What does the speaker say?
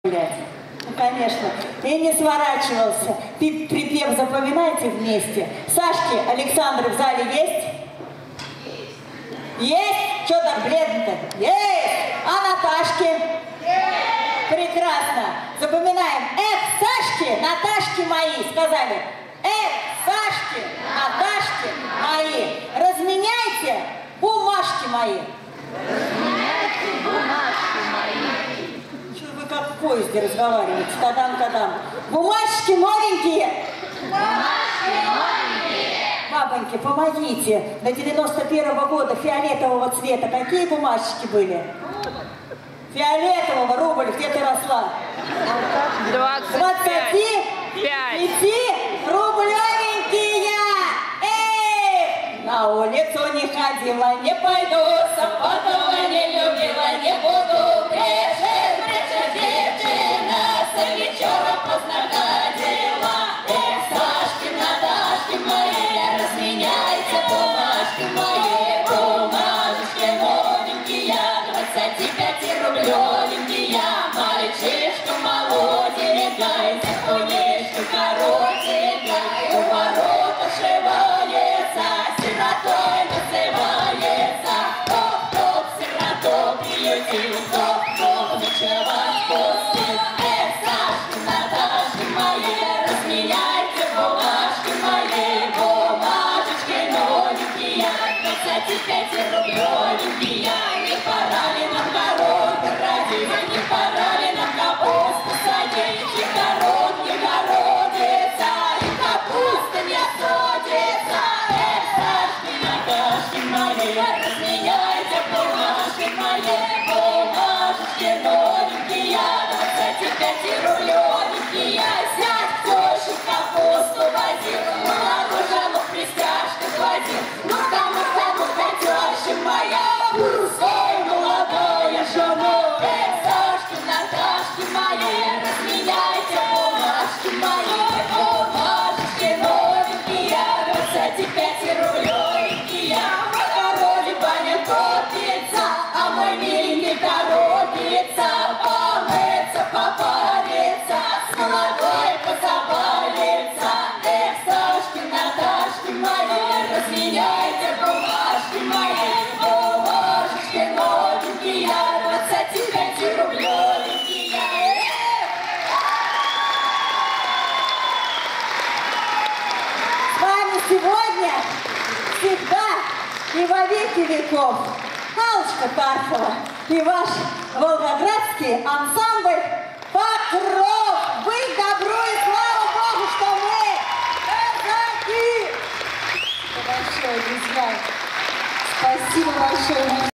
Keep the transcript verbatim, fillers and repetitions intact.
Ну, конечно. И не сворачивался. Ты припев запоминайте вместе. Сашки, Александры в зале есть? Есть? Что так бледно-то? Есть! А Наташки? Есть! Прекрасно. Запоминаем. Эх, Сашки, Наташки мои. Сказали. Эх, Сашки, Наташки мои. Разменяйте бумажки мои. Разменяйте бумажки мои. Что вы как в поезде разговариваете? Тадам-тадам. Бумажки новенькие. Бумажки новенькие. Бабоньки, помогите. До девяносто первого года фиолетового цвета какие бумажечки были? Фиолетового, рубль, где ты росла? Двадцать пять. Пяти рублевенькие. Эй! На улицу не ходила, не пойду, Сапатова не любила, не буду. Бежит, бежит девчина, с вечера поздно ходила. Эх, Сашки, Наташки мои, разменяйте бумажки мои, бумажечки новенькие, двадцать пять рублевенькие, мальчишка молоденькая, кунишка коротенькая, у ворот ошивается, сиротой называется, топ-топ, сироток приютил, топ-топ, ночевать пустил. Эх, Сашки, Наташки мои, разменяйте бумажки мои, бумажечки новенькие, двадцать пять рублевенькие, не пора ли нам город родить, не пора ли нам капусту садить, и город не городится, и капуста не садится. Эх, Сашки, Наташки мои, разменяйте бумажки мои, бумажечки новенькие, двадцать пять рублевенькие, зять тещу капусту возил, мороженую в пристяжках водил. Ну-ка, ну-ка, ну-ка, теща моя, ой, молодая жена. Эх, Сашки, Наташки мои, разменяйте бумажки мои, бумажечки новенькие, двадцать пять рублевенькие. В огороде баня топится, а мой миленький торопится помыться, попариться, с молодой позабавиться. Эх, Сашки, Наташки мои, разменяйте бумажки мои, бумажечки новенькие, двадцать пять рублевенькие. С вами сегодня, всегда и во веки веков Аллочка Карпова и ваш волгоградский ансамбль «Покров». Вы добро и слава Богу, что мы казаки! Спасибо большое, друзья. Спасибо большое.